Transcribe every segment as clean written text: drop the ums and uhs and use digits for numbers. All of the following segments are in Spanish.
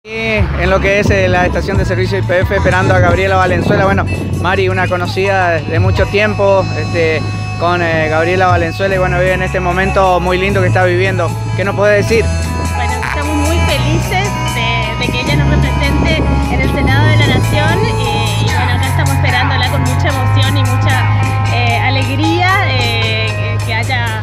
En lo que es la estación de servicio YPF esperando a Gabriela Valenzuela. Bueno, Mari, una conocida de mucho tiempo con Gabriela Valenzuela y bueno, vive en este momento muy lindo que está viviendo. ¿Qué nos puede decir? Bueno, estamos muy felices de que ella nos represente en el Senado de la Nación y bueno, acá estamos esperándola con mucha emoción y mucha alegría que haya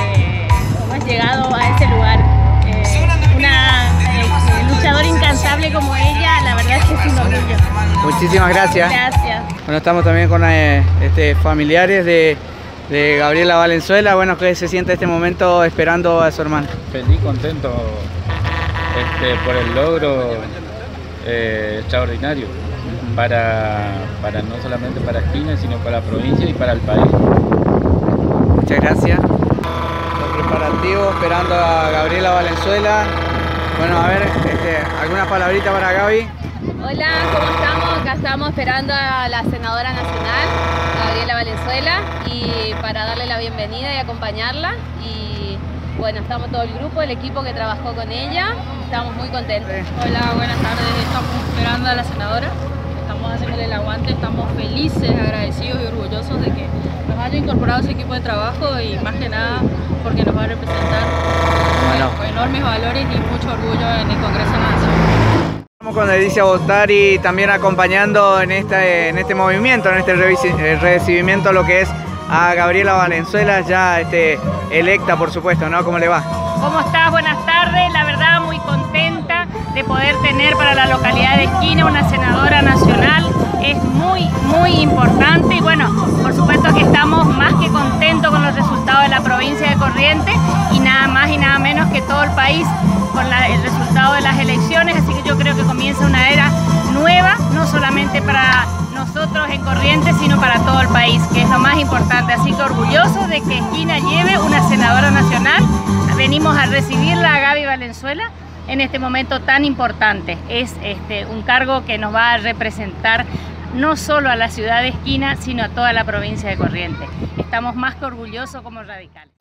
llegado a ese lugar. Una luchadora incansable como ella, la verdad es que es un orgullo. Muchísimas gracias. Gracias. Bueno, estamos también con familiares de Gabriela Valenzuela. Bueno, ¿qué se siente este momento esperando a su hermana? Feliz, contento por el logro extraordinario para no solamente para Esquina, sino para la provincia y para el país. Muchas gracias. Los preparativos esperando a Gabriela Valenzuela. Bueno, a ver, ¿alguna palabrita para Gaby? Hola, ¿cómo estamos? Acá estamos esperando a la senadora nacional, Gabriela Valenzuela, y para darle la bienvenida y acompañarla. Y bueno, estamos todo el grupo, el equipo que trabajó con ella, estamos muy contentos. Hola, buenas tardes, estamos esperando a la senadora, estamos haciéndole el aguante, estamos felices, agradecidos y orgullosos de que nos haya incorporado ese equipo de trabajo y más que nada porque nos va a representar con enormes valores y mucho orgullo en el Congreso de la Nación. Estamos con Edicia Bostari también acompañando en este movimiento, en este recibimiento a lo que es a Gabriela Valenzuela, ya electa por supuesto, ¿no? ¿Cómo le va? ¿Cómo estás? Buenas tardes, la verdad muy contenta de poder tener para la localidad de Esquina una senadora nacional, es muy importante y bueno, por supuesto que estamos más que contentos con los resultados de la provincia de Corrientes y nada más y nada menos que todo el país con el resultado de las elecciones, así que yo creo que comienza una era nueva, no solamente para nosotros en Corrientes, sino para todo el país, que es lo más importante, así que orgullosos de que Esquina lleve una senadora nacional. Venimos a recibirla a Gaby Valenzuela en este momento tan importante. Es un cargo que nos va a representar no solo a la ciudad de Esquina, sino a toda la provincia de Corrientes. Estamos más que orgullosos como radicales.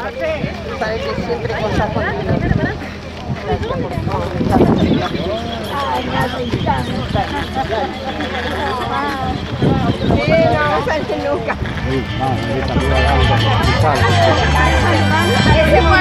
Sabes que siempre contás conmigo. Gracias por todo. Sí, no, Sánchez nunca. Ese fue.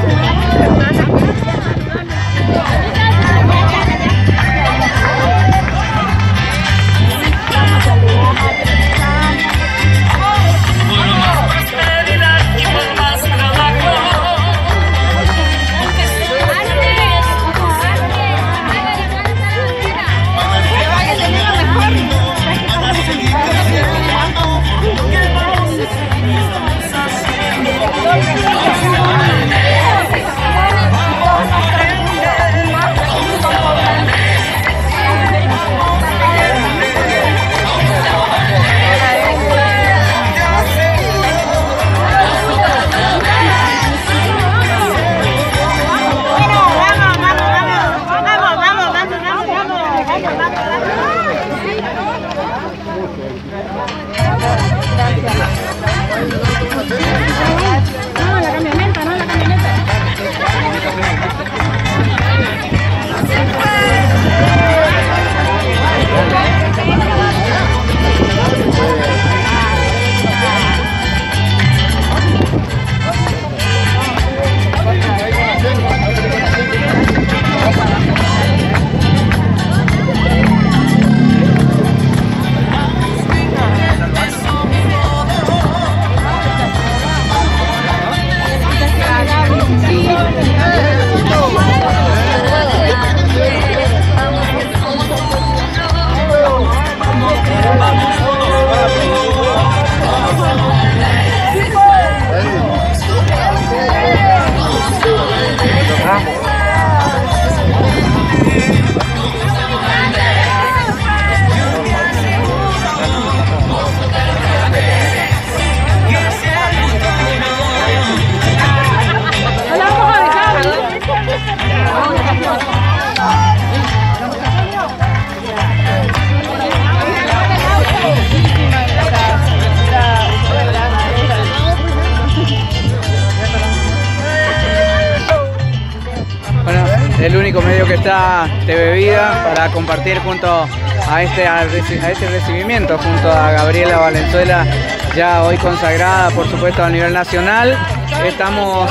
El único medio que está TV Vida para compartir junto a este recibimiento, junto a Gabriela Valenzuela, ya hoy consagrada por supuesto a nivel nacional. Estamos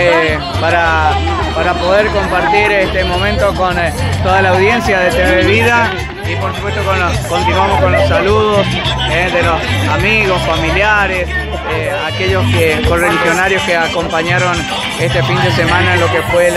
para poder compartir este momento con toda la audiencia de TV Vida y por supuesto continuamos con los saludos de los amigos, familiares, aquellos correligionarios que acompañaron este fin de semana en lo que fue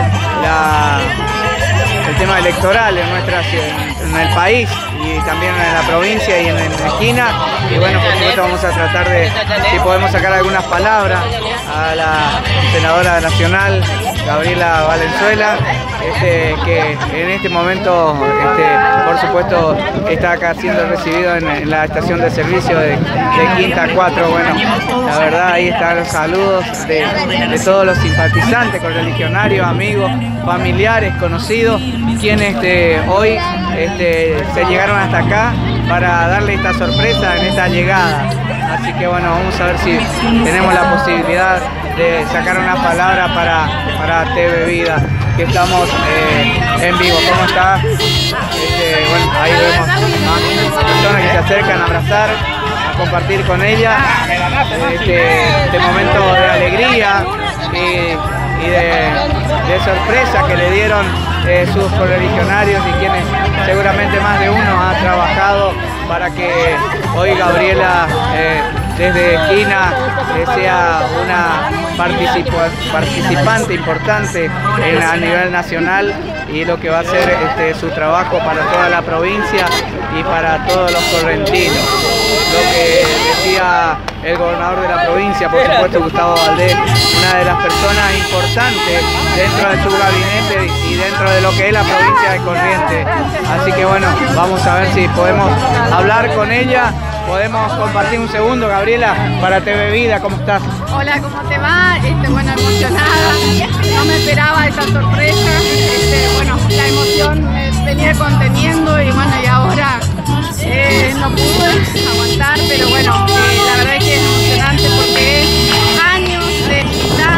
el tema electoral en el país y también en la provincia y en Esquina. Y bueno, por supuesto vamos a tratar de, si podemos sacar algunas palabras a la senadora nacional Gabriela Valenzuela, que en este momento, por supuesto, está acá siendo recibido en la estación de servicio de Quinta 4. Bueno, la verdad ahí están los saludos de todos los simpatizantes, correligionarios, amigos, familiares, conocidos, quienes hoy se llegaron hasta acá para darle esta sorpresa en esta llegada. Así que bueno, vamos a ver si tenemos la posibilidad de sacar una palabra para TV Vida, que estamos en vivo. ¿Cómo está? Bueno, ahí vemos más personas que se acercan a abrazar, a compartir con ella este momento de alegría y de sorpresa que le dieron sus correligionarios y quienes seguramente más de uno ha trabajado para que hoy Gabriela desde Esquina sea una participante importante a nivel nacional y lo que va a ser su trabajo para toda la provincia y para todos los correntinos. Lo que decía el gobernador de la provincia, por supuesto Gustavo Valdés, una de las personas importantes dentro de su gabinete y dentro de lo que es la provincia de Corrientes. Así que bueno, vamos a ver si podemos hablar con ella. Podemos compartir un segundo, Gabriela, para TV Vida. ¿Cómo estás? Hola, ¿cómo te va? Bueno, emocionada. No me esperaba esa sorpresa. Bueno, la emoción me venía conteniendo y bueno, y ahora no pude aguantar, pero bueno, la verdad es que es emocionante porque es años de militar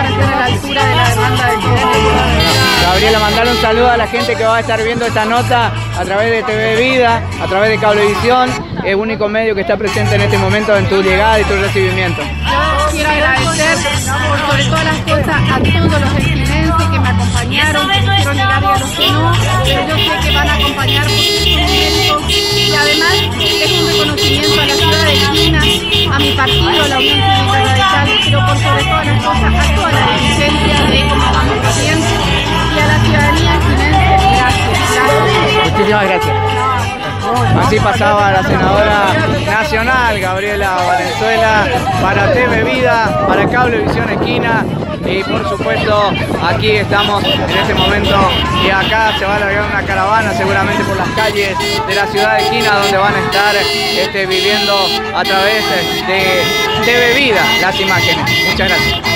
para estar a la altura de la demanda de todos. Gabriela, mandar un saludo a la gente que va a estar viendo esta nota a través de TV Vida, a través de Cablevisión, el único medio que está presente en este momento en tu llegada y tu recibimiento. Yo quiero agradecer por sobre todas las cosas a todos los esquinenses que me acompañaron, que quisieron llegar y a los que no, pero yo sé que van a acompañar por sufrimiento y además es un reconocimiento a la ciudad de Esquina, a mi partido, la Unión Cívica Radical, pero por sobre todas las cosas a toda la dirigencia de Cómo Vamos Corrientes y a la ciudadanía esquinense. Gracias. Muchísimas gracias. Así pasaba la senadora nacional Gabriela Valenzuela para TV Vida, para Cablevisión Esquina y por supuesto aquí estamos en este momento y acá se va a largar una caravana seguramente por las calles de la ciudad de Esquina donde van a estar viviendo a través de TV Vida las imágenes. Muchas gracias.